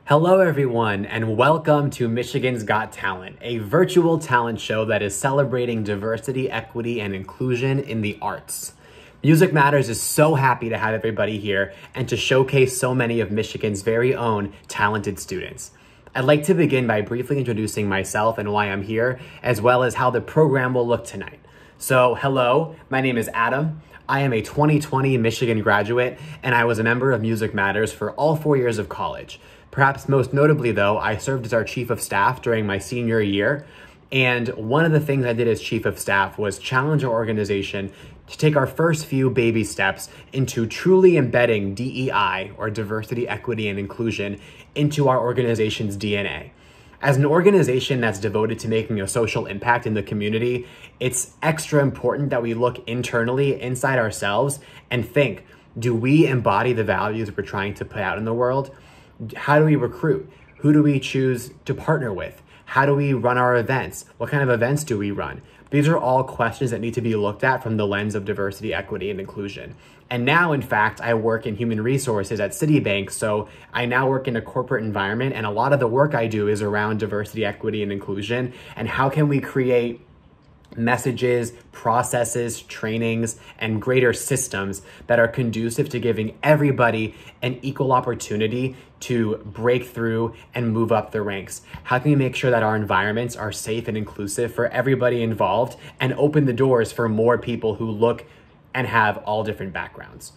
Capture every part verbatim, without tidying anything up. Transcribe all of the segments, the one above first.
Hello everyone, and welcome to Michigan's Got Talent, a virtual talent show that is celebrating diversity, equity, and inclusion in the arts. Music Matters is so happy to have everybody here and to showcase so many of Michigan's very own talented students. I'd like to begin by briefly introducing myself and why I'm here, as well as how the program will look tonight. So, hello, my name is Adam. I am a twenty twenty Michigan graduate, and I was a member of Music Matters for all four years of college. Perhaps most notably, though, I served as our chief of staff during my senior year. And one of the things I did as chief of staff was challenge our organization to take our first few baby steps into truly embedding D E I, or diversity, equity, and inclusion, into our organization's D N A. As an organization that's devoted to making a social impact in the community, it's extra important that we look internally inside ourselves and think, do we embody the values we're trying to put out in the world? How do we recruit? Who do we choose to partner with? How do we run our events? What kind of events do we run? These are all questions that need to be looked at from the lens of diversity, equity, and inclusion. And now, in fact, I work in human resources at Citibank, so I now work in a corporate environment, and a lot of the work I do is around diversity, equity, and inclusion, and how can we create messages, processes, trainings, and greater systems that are conducive to giving everybody an equal opportunity to break through and move up the ranks. How can we make sure that our environments are safe and inclusive for everybody involved and open the doors for more people who look and have all different backgrounds?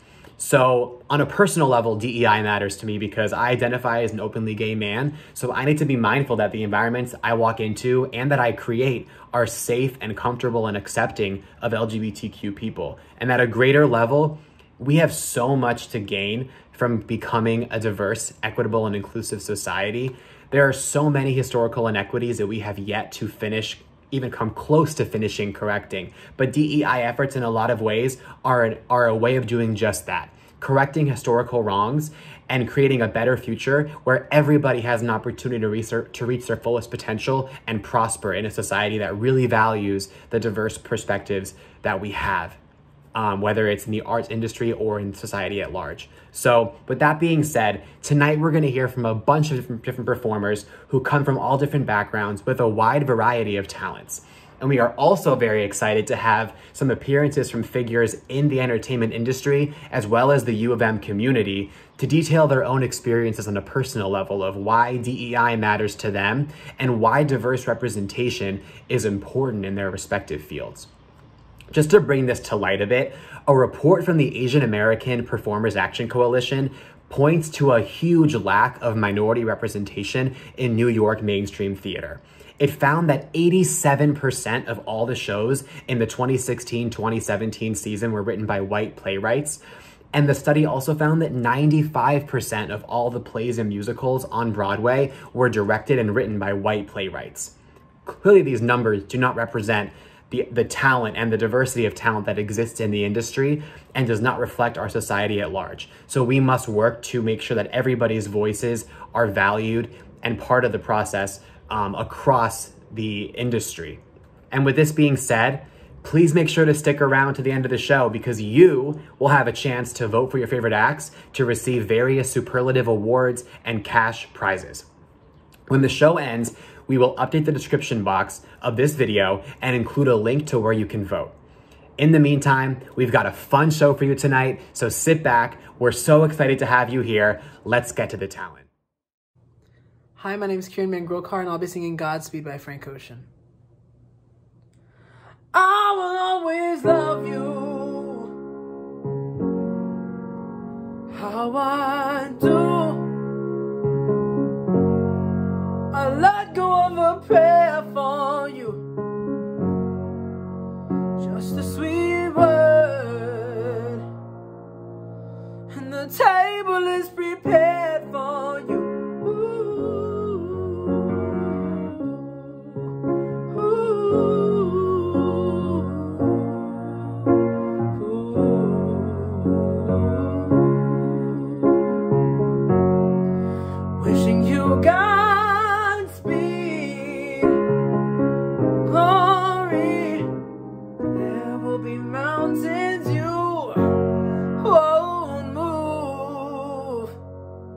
So on a personal level, D E I matters to me because I identify as an openly gay man. So I need to be mindful that the environments I walk into and that I create are safe and comfortable and accepting of L G B T Q people. And at a greater level, we have so much to gain from becoming a diverse, equitable, and inclusive society. There are so many historical inequities that we have yet to finish, even come close to finishing correcting. But D E I efforts in a lot of ways are, an, are a way of doing just that, correcting historical wrongs and creating a better future where everybody has an opportunity to, research, to reach their fullest potential and prosper in a society that really values the diverse perspectives that we have, um, whether it's in the arts industry or in society at large. So with that being said, tonight we're gonna hear from a bunch of different, different performers who come from all different backgrounds with a wide variety of talents. And we are also very excited to have some appearances from figures in the entertainment industry, as well as the U of M community, to detail their own experiences on a personal level of why D E I matters to them and why diverse representation is important in their respective fields. Just to bring this to light a bit, a report from the Asian American Performers Action Coalition points to a huge lack of minority representation in New York mainstream theater. It found that eighty-seven percent of all the shows in the twenty sixteen twenty seventeen season were written by white playwrights. And the study also found that ninety-five percent of all the plays and musicals on Broadway were directed and written by white playwrights. Clearly, these numbers do not represent the, the talent and the diversity of talent that exists in the industry and does not reflect our society at large. So we must work to make sure that everybody's voices are valued and part of the process Um, across the industry. And with this being said, please make sure to stick around to the end of the show because you will have a chance to vote for your favorite acts to receive various superlative awards and cash prizes. When the show ends, we will update the description box of this video and include a link to where you can vote. In the meantime, we've got a fun show for you tonight, so sit back. We're so excited to have you here. Let's get to the talent. Hi, my name is Kieran Mangrokar, and I'll be singing Godspeed by Frank Ocean. I will always love you how I do. I let go of a prayer for you, just a sweet word, and the table is prepared for you. Wishing you Godspeed, glory. There will be mountains you won't move.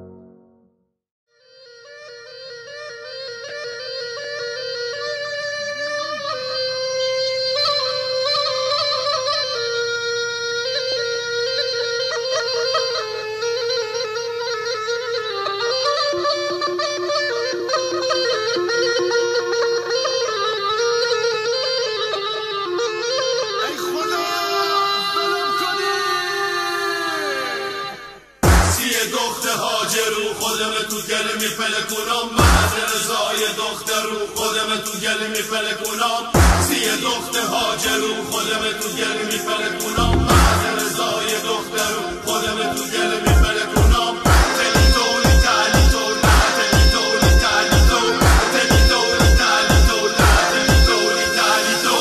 هاجرو خودم تو گل میپلکونم محض رضای دختر رو خودم تو گل میپلکونم سی دخت هاجرو خودم تو گل میپلکونم محض رضای دختر رو خودم تو گل میپلکونم تلی تولی تلی تولا تلی تولی تلی تو تلی تولی تلی تولا تلی تولی تلی تو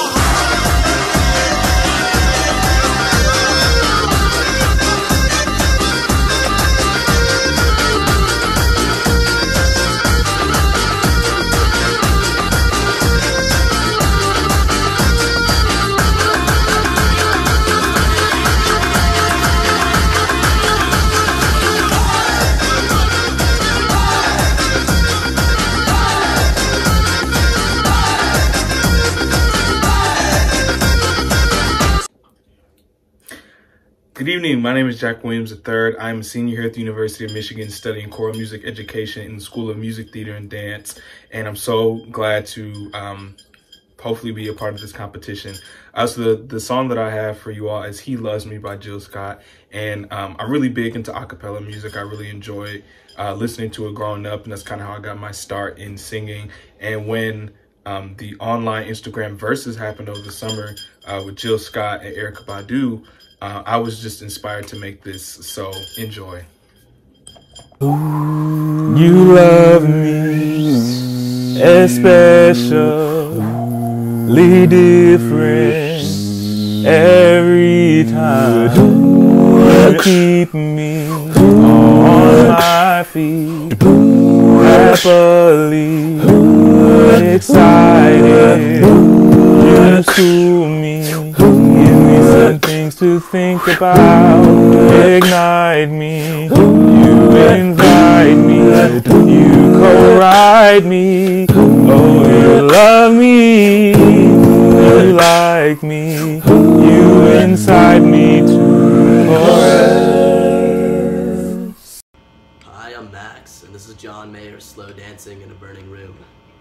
Good evening. My name is Jack Williams the third. I'm a senior here at the University of Michigan studying choral music education in the School of Music, Theater, and Dance. And I'm so glad to um, hopefully be a part of this competition. Uh, so the, the song that I have for you all is He Loves Me by Jill Scott. And um, I'm really big into a cappella music. I really enjoy uh, listening to it growing up. And that's kind of how I got my start in singing. And when um, the online Instagram verses happened over the summer uh, with Jill Scott and Erykah Badu, Uh, I was just inspired to make this, so enjoy. You love me, especially different every time. You keep me on my feet, happily excited. You school me, give me some things to think about, ignite me, you invite me, you co-write me. Oh, you love me, you like me, you incite me to chorus. Hi, I'm Max, and this is John Mayer slow dancing in a burning room.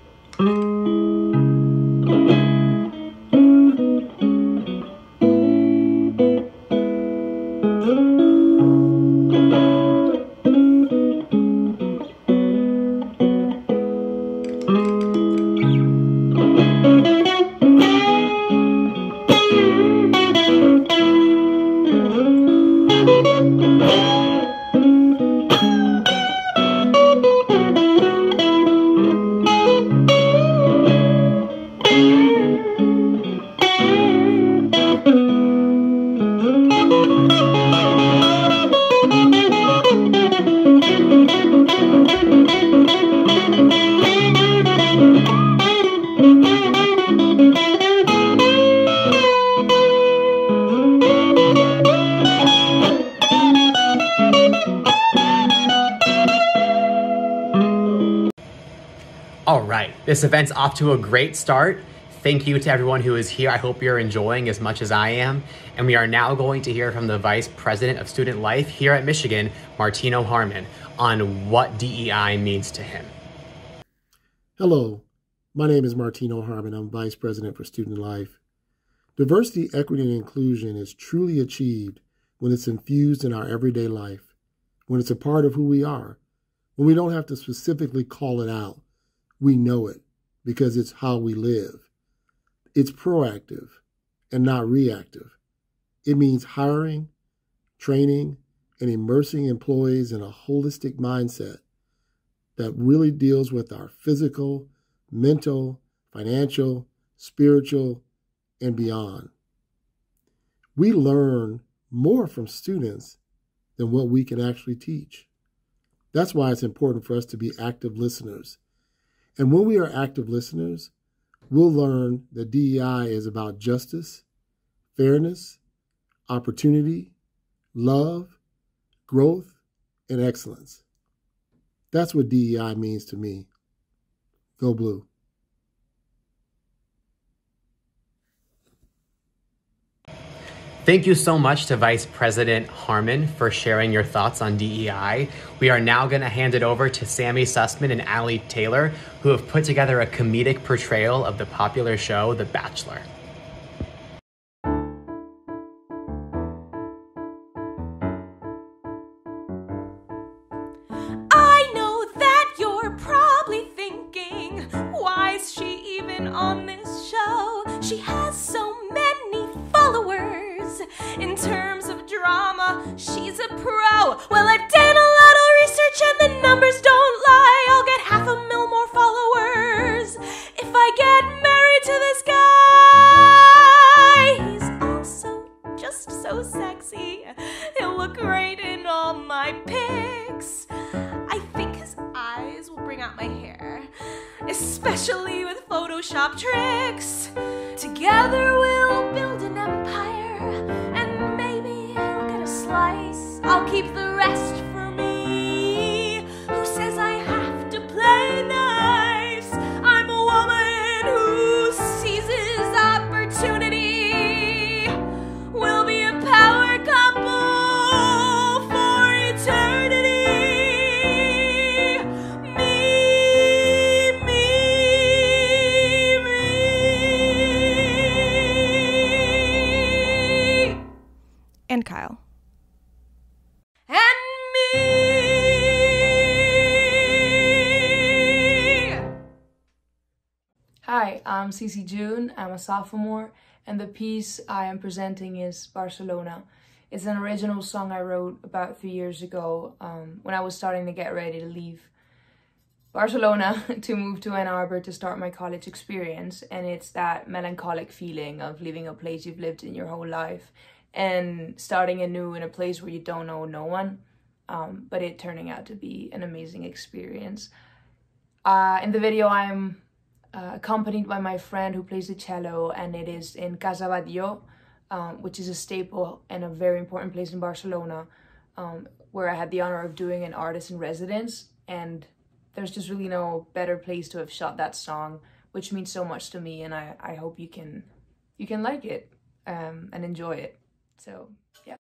All right, this event's off to a great start. Thank you to everyone who is here. I hope you're enjoying as much as I am. And we are now going to hear from the Vice President of Student Life here at Michigan, Martino Harmon, on what D E I means to him. Hello, my name is Martino Harmon. I'm Vice President for Student Life. Diversity, equity, and inclusion is truly achieved when it's infused in our everyday life, when it's a part of who we are, when we don't have to specifically call it out. We know it because it's how we live. It's proactive and not reactive. It means hiring, training, and immersing employees in a holistic mindset that really deals with our physical, mental, financial, spiritual, and beyond. We learn more from students than what we can actually teach. That's why it's important for us to be active listeners. And when we are active listeners, we'll learn that D E I is about justice, fairness, opportunity, love, growth, and excellence. That's what D E I means to me. Go Blue. Thank you so much to Vice President Harmon for sharing your thoughts on D E I. We are now going to hand it over to Sammy Sussman and Allie Taylor, who have put together a comedic portrayal of the popular show, The Bachelor. on this show. She has so many followers. In terms of drama, she's a pro. Well, I've done a lot of research and the numbers don't lie. I'll get half a mil more followers if I get married to this guy. He's also just so sexy. He'll look great in all my pics. I think his eyes will bring out my hair, especially with Photoshop tricks. Together we'll build an empire, and maybe he'll get a slice. I'll keep the rest for me. Who says I have to play nice? I'm a woman who seizes opportunity. We'll be a power couple for eternity. And Kyle. And me! Hi, I'm Cici June. I'm a sophomore, and the piece I am presenting is Barcelona. It's an original song I wrote about three years ago um, when I was starting to get ready to leave Barcelona to move to Ann Arbor to start my college experience. And it's that melancholic feeling of leaving a place you've lived in your whole life and starting anew in a place where you don't know no one, um, but it turning out to be an amazing experience. Uh, in the video, I'm uh, accompanied by my friend who plays the cello, and it is in Casa Batlló, um, which is a staple and a very important place in Barcelona, um, where I had the honor of doing an artist in residence, and there's just really no better place to have shot that song, which means so much to me, and I, I hope you can, you can like it um, and enjoy it. So, yeah.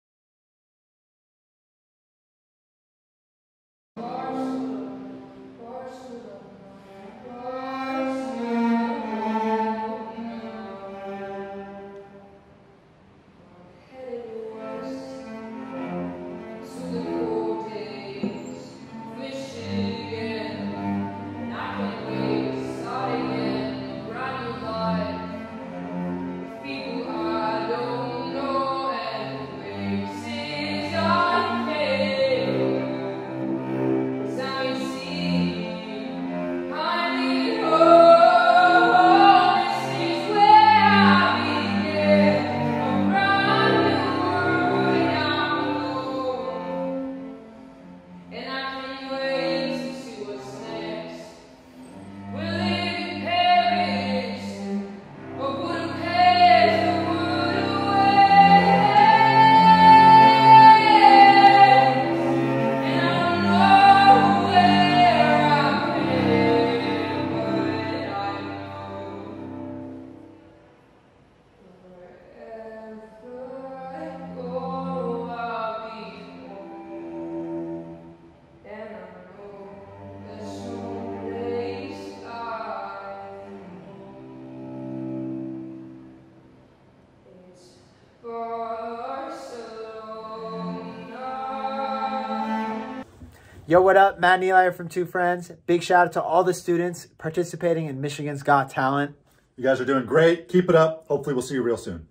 Yo, what up? Matt and Eli from Two Friends. Big shout out to all the students participating in Michigan's Got Talent. You guys are doing great. Keep it up. Hopefully we'll see you real soon.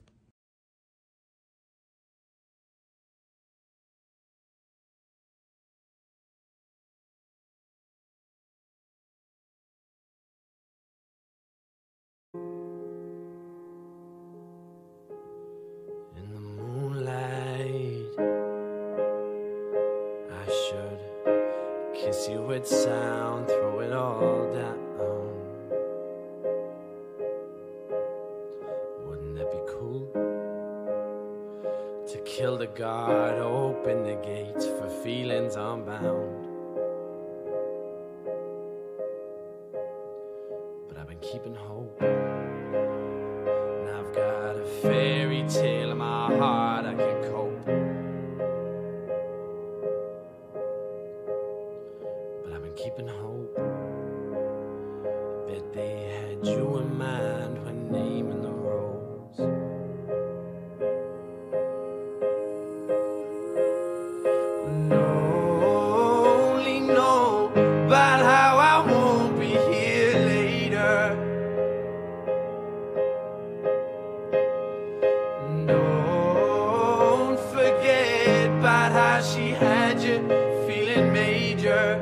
In the moonlight, I should kiss you with sound, throw it all down. Wouldn't that be cool? To kill the guard, open the gates for feelings unbound. But I've been keeping hope, and I've got a fairy tale in my heart I can cope. But I've been keeping hope. Bet they had you in mind when naming the rose. No, only know about how I won't be here later. why she had you feeling major.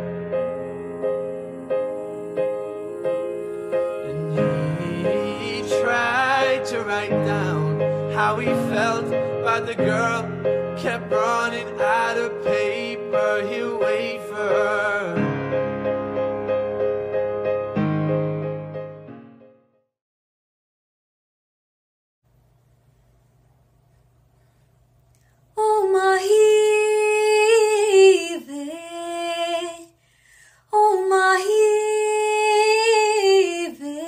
And he tried to write down how he felt about the girl, kept running out of paper. He'll wait for her. Oh mahi ve, oh mahi ve,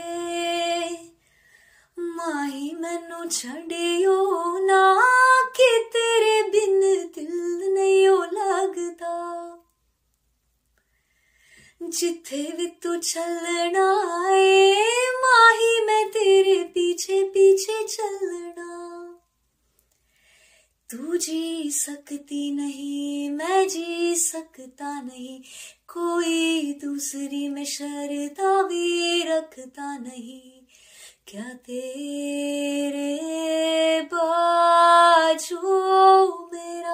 mahi mainu chhadiyo na ke tere bin dil nahiyo lagda. Jithe vi tu chalna hai, mahi main tere piche piche chalna. तू जी सकती नहीं, मैं जी सकता नहीं, कोई दूसरी में शर्ता भी रखता नहीं. क्या तेरे बाजू मेरा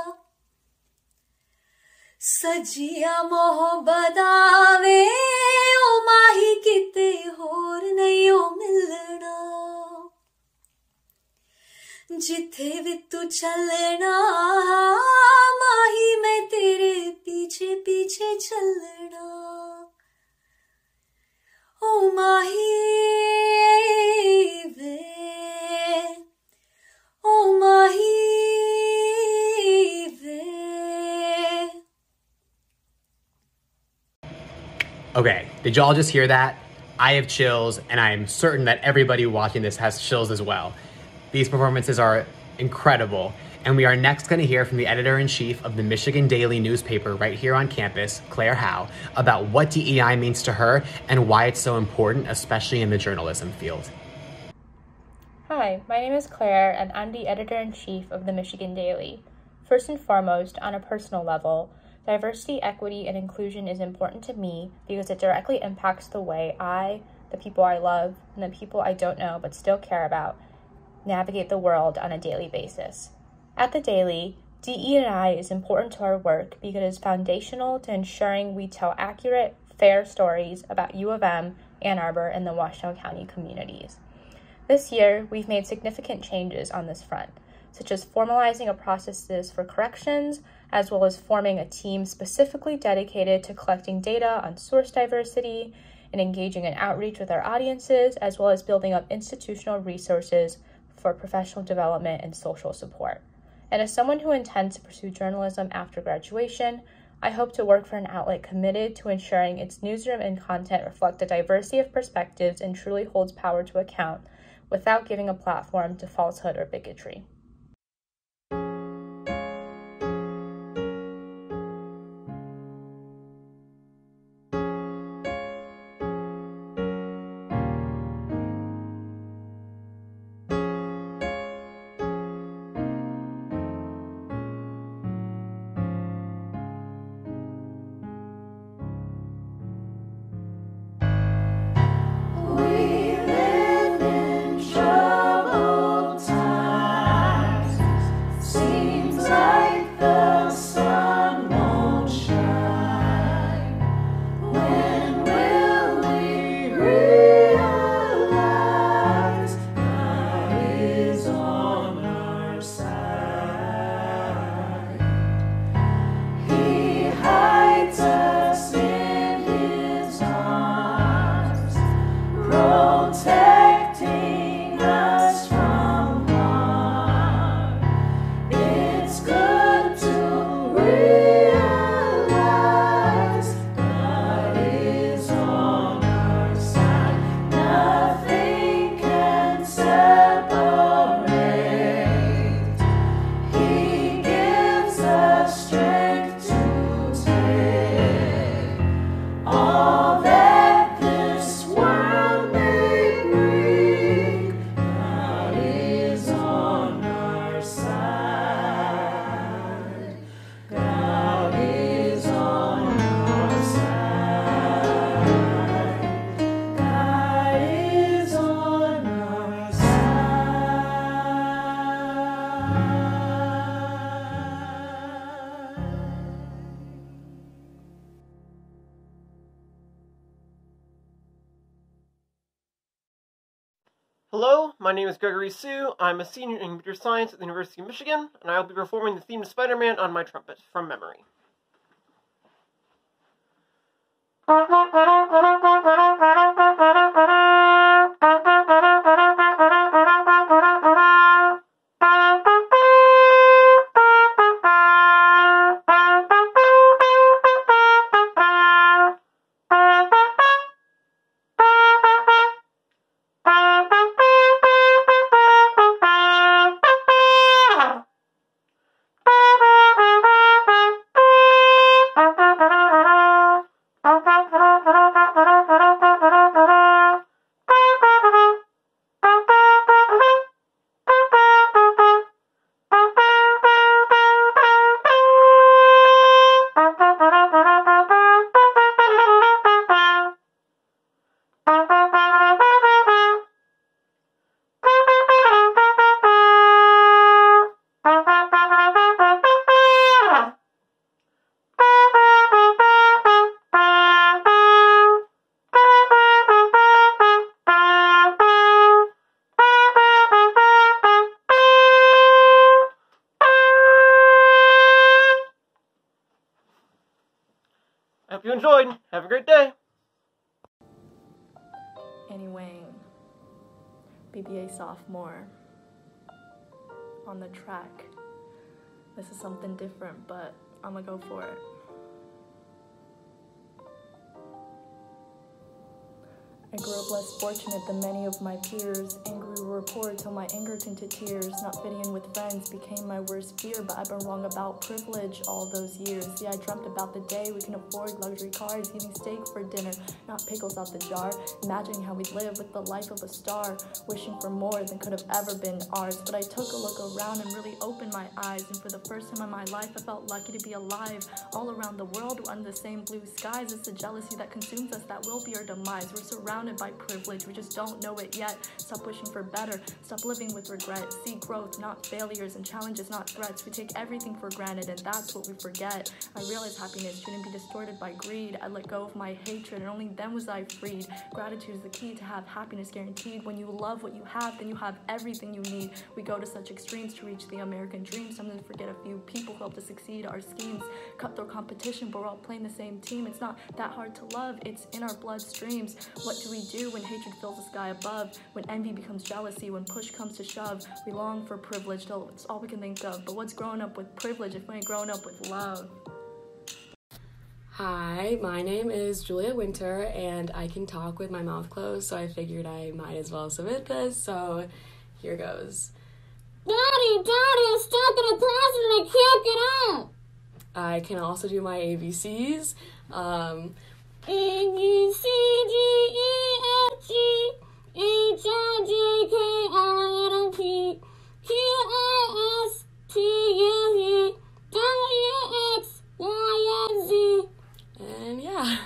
सजिया मोहब्बत आवे, ओ माही किते होर नहीं ओ मिलना. जिथे भी तू चलना, माही मैं तेरे पीछे पीछे चलना. ओ माही वे, ओ माही वे. Okay, did y'all just hear that? I have chills, and I am certain that everybody watching this has chills as well. These performances are incredible, and we are next going to hear from the editor-in-chief of the Michigan Daily newspaper right here on campus, Claire Howe, about what D E I means to her and why it's so important, especially in the journalism field. Hi, my name is Claire, and I'm the editor-in-chief of the Michigan Daily. First and foremost, on a personal level, diversity, equity, and inclusion is important to me because it directly impacts the way I, the people I love, and the people I don't know but still care about, navigate the world on a daily basis. At the Daily, D E I is important to our work because it is foundational to ensuring we tell accurate, fair stories about U of M, Ann Arbor, and the Washtenaw County communities. This year, we've made significant changes on this front, such as formalizing a processes for corrections, as well as forming a team specifically dedicated to collecting data on source diversity and engaging in outreach with our audiences, as well as building up institutional resources for professional development and social support. And as someone who intends to pursue journalism after graduation, I hope to work for an outlet committed to ensuring its newsroom and content reflect a diversity of perspectives and truly holds power to account without giving a platform to falsehood or bigotry. We live in troubled times. Hello, my name is Gregory Sue. I'm a senior in computer science at the University of Michigan, and I will be performing the theme of Spider-Man on my trumpet from memory. I hope you enjoyed. Have a great day. Anyway, B B A sophomore on the track. This is something different, but I'm gonna go for it. I grew up less fortunate than many of my peers. Angry were poor till my anger turned to tears. Not fitting in with friends became my worst fear, but I've been wrong about privilege all those years. See, I dreamt about the day we can afford luxury cars, eating steak for dinner, not pickles out the jar. Imagining how we'd live with the life of a star, wishing for more than could have ever been ours. But I took a look around and really opened my eyes, and for the first time in my life I felt lucky to be alive. All around the world we're under the same blue skies. It's the jealousy that consumes us that will be our demise. We're surrounded by privilege, we just don't know it yet. Stop wishing for better, stop living with regret. See growth, not failures, and challenges, not threats. We take everything for granted, and that's what we forget. I realized happiness shouldn't be distorted by greed. I let go of my hatred, and only then was I freed. Gratitude is the key to have happiness guaranteed. When you love what you have, then you have everything you need. We go to such extremes to reach the American dream. Sometimes forget a few people who help to succeed. Our schemes cut through competition, but we're all playing the same team. It's not that hard to love, it's in our bloodstreams. What do we do when hatred fills the sky above? When envy becomes jealousy, when push comes to shove? We long for privilege till it's all we can think of. But what's growing up with privilege if we ain't growing up with love? Hi, my name is Julia Winter, and I can talk with my mouth closed, so I figured I might as well submit this, so here goes. Daddy, Daddy, I'm stuck in a closet and I can't get out! I can also do my A B Cs. Um, A, B, C, D, E, F, G, H, I, J, K, L, M, N, P, Q, R, S, T, U, V, W, X, Y, and Z. And yeah.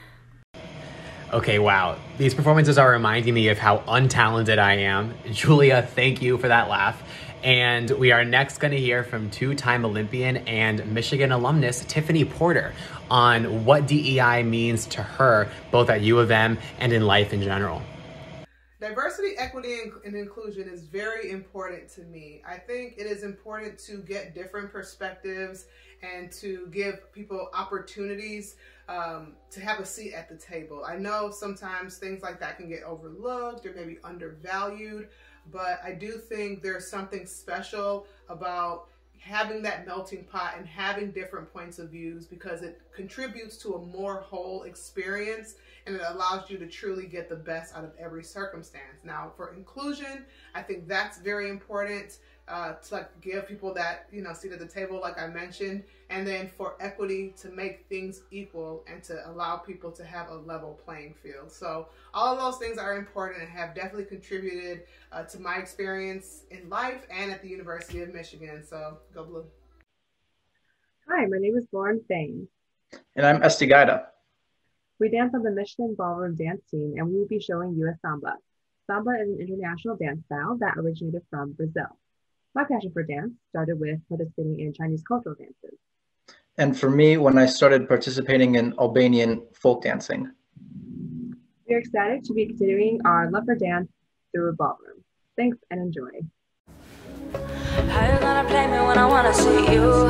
Okay, wow. These performances are reminding me of how untalented I am. Julia, thank you for that laugh. And we are next going to hear from two-time Olympian and Michigan alumnus Tiffany Porter on what D E I means to her, both at U of M and in life in general. Diversity, equity, and inclusion is very important to me. I think it is important to get different perspectives and to give people opportunities um, to have a seat at the table. I know sometimes things like that can get overlooked or maybe undervalued, but I do think there's something special about having that melting pot and having different points of views, because it contributes to a more whole experience and it allows you to truly get the best out of every circumstance. Now, for inclusion, I think that's very important uh, to like give people that, you know, seat at the table, like I mentioned, and then for equity, to make things equal and to allow people to have a level playing field. So all of those things are important and have definitely contributed uh, to my experience in life and at the University of Michigan. So go blue. Hi, my name is Lauren Fain. And I'm Estigada. We dance on the Michigan Ballroom dance team, and we will be showing you a samba. Samba is an international dance style that originated from Brazil. My passion for dance started with participating in Chinese cultural dances. And for me, when I started participating in Albanian folk dancing. We are excited to be continuing our love for dance through a ballroom. Thanks and enjoy. How you gonna play me when I wanna see you?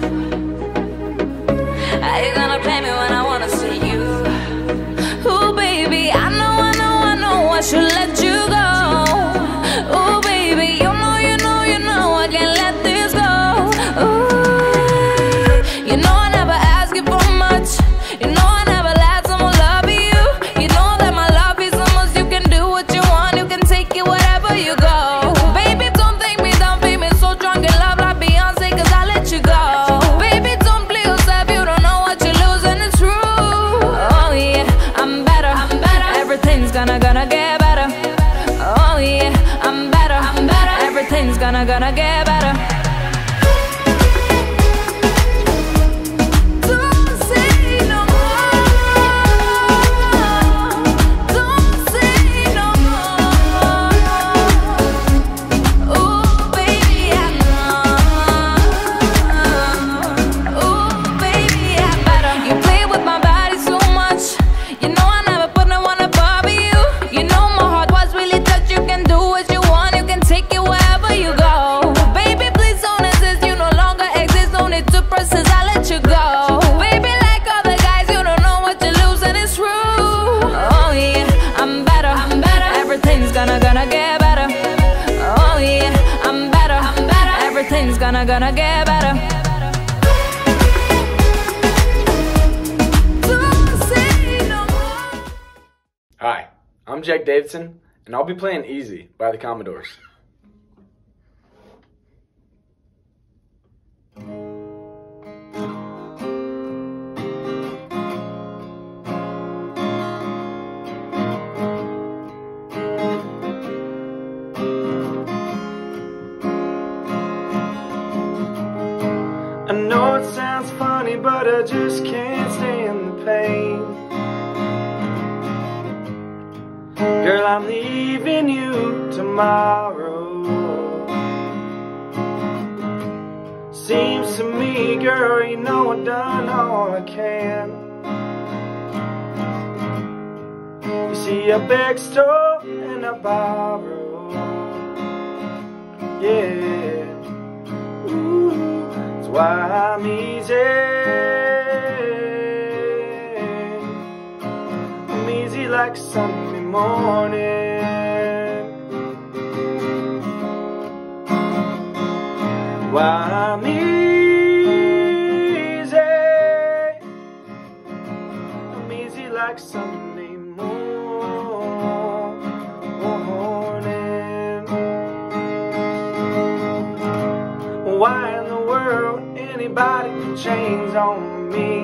How you gonna play me when I wanna see you? Ooh, baby, I know, I know, I know I should let you go. Ooh, baby, you know, you know, you know I can't let this go. Ooh, you know I never ask you for much. You know I never let someone love you. You know that my love is almost, you can do what you want, you can take it wherever you go. Baby, don't think me down, feel me so drunk in love like Beyonce, cause I let you go. Baby, don't play yourself, you don't know what you're losing, it's true. Oh yeah, I'm better, I'm better. Everything's gonna, gonna get better. Oh yeah, I'm better, I'm better. Everything's gonna, gonna get better. Gonna, gonna get better. Hi, I'm Jake Davidson, and I'll be playing Easy by the Commodores. I know it sounds funny, but I just can't stand the pain. Girl, I'm leaving you tomorrow. Seems to me, girl, you know I've done all I can. You see, I beg, stole, and I borrow. Yeah. Ooh. Why I'm easy, I'm easy like Sunday morning. Why I'm easy, I'm easy like Sunday morning. Why in the world anybody put chains on me?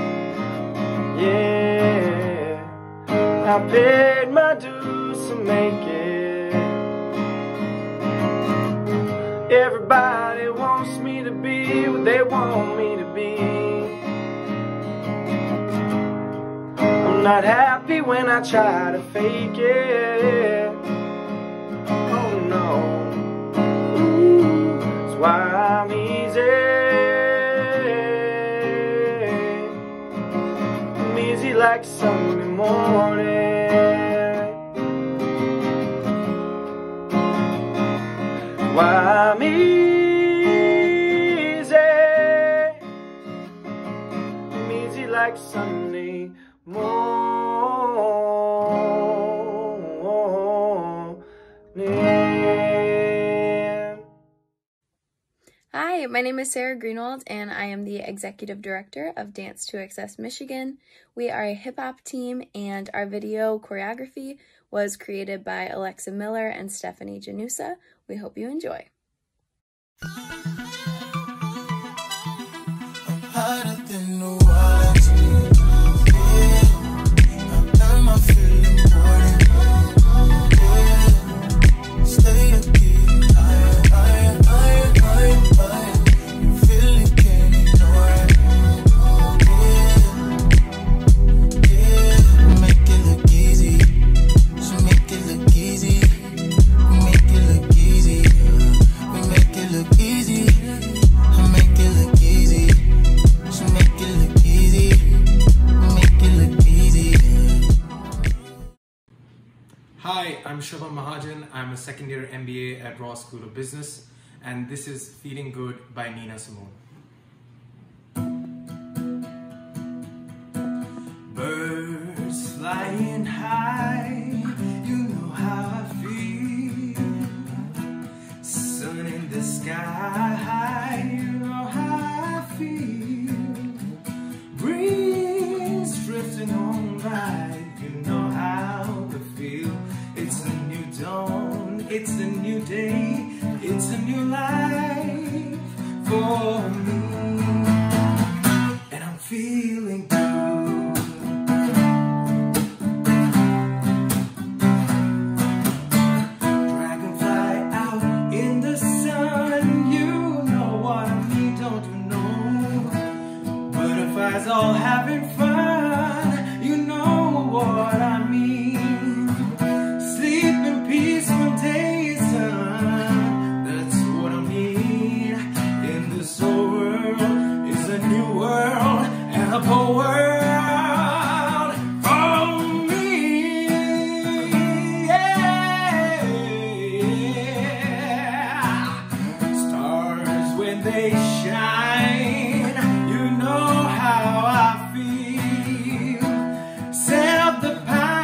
Yeah, I paid my dues to make it. Everybody wants me to be what they want me to be. I'm not happy when I try to fake it. Oh no. Ooh, that's why I'm easy. Like Sunday morning. Why I'm easy, I'm easy like Sunday morning. Hi, my name is Sarah Greenwald, and I am the Executive Director of Dance to Access Michigan. We are a hip-hop team, and our video choreography was created by Alexa Miller and Stephanie Janusa. We hope you enjoy. Look easy, I make it look easy. Shobha Mahajan. I'm a second year M B A at Ross School of Business, and this is Feeling Good by Nina Simone. Birds flying high, you know how I feel. Sun in the sky, you know how I feel. Breeze drifting on by, you know how I feel. It's a new dawn, it's a new day, it's a new life for me. And I'm feeling good. All having fun, you know what I mean. Sleep in peace when day is done, that's what I mean. In this whole world is a new world and a whole world for me. Yeah. Stars when they shine, you know how I feel. Set the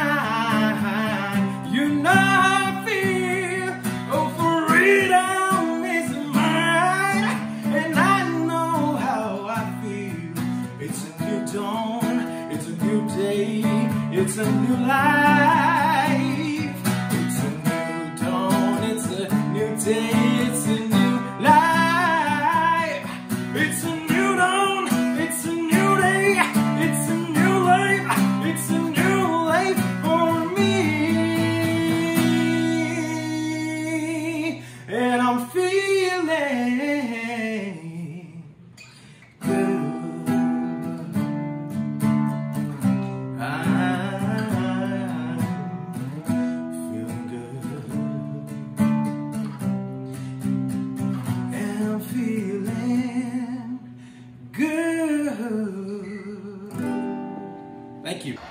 pine, you know how I feel. Oh, freedom is mine, and I know how I feel. It's a new dawn, it's a new day, it's a new life. It's a new dawn, it's a new day, it's a new life. It's a new dawn, it's a new day, it's a new life, it's a new life for me. And I'm feeling good. I'm feeling good. And I'm feeling good. Thank you.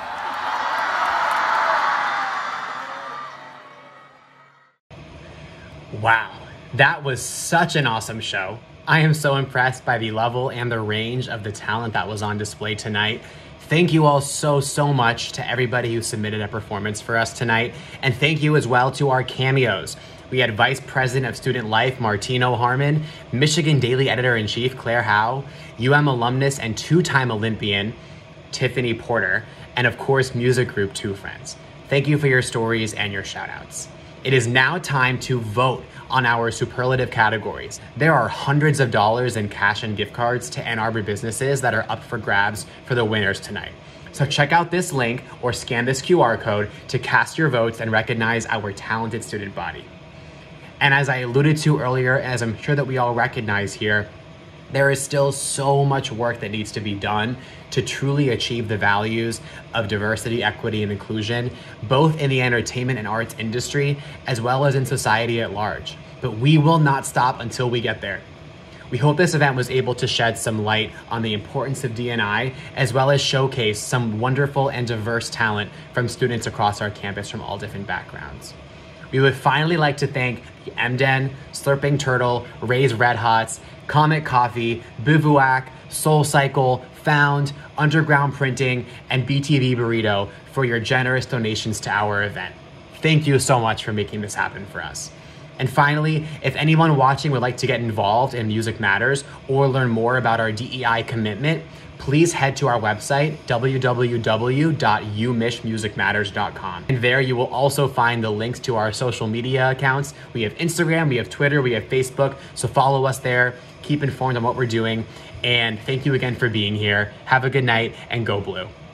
Wow, that was such an awesome show. I am so impressed by the level and the range of the talent that was on display tonight. Thank you all so, so much to everybody who submitted a performance for us tonight. And thank you as well to our cameos. We had Vice President of Student Life, Martino Harmon, Michigan Daily Editor-in-Chief, Claire Howe, U M alumnus and two-time Olympian, Tiffany Porter, and of course, music group Two Friends. Thank you for your stories and your shout-outs. It is now time to vote on our superlative categories. There are hundreds of dollars in cash and gift cards to Ann Arbor businesses that are up for grabs for the winners tonight. So check out this link or scan this Q R code to cast your votes and recognize our talented student body. And as I alluded to earlier, as I'm sure that we all recognize here, there is still so much work that needs to be done to truly achieve the values of diversity, equity, and inclusion, both in the entertainment and arts industry, as well as in society at large. But we will not stop until we get there. We hope this event was able to shed some light on the importance of D and I, as well as showcase some wonderful and diverse talent from students across our campus from all different backgrounds. We would finally like to thank the M D E N, Slurping Turtle, Ray's Red Hots, Comet Coffee, Bivouac, Soul Cycle, Found, Underground Printing, and B T V Burrito for your generous donations to our event. Thank you so much for making this happen for us. And finally, if anyone watching would like to get involved in Music Matters or learn more about our D E I commitment, please head to our website, w w w dot u mish music matters dot com. And there you will also find the links to our social media accounts. We have Instagram, we have Twitter, we have Facebook, so follow us there, keep informed on what we're doing, and thank you again for being here. Have a good night, and go Blue.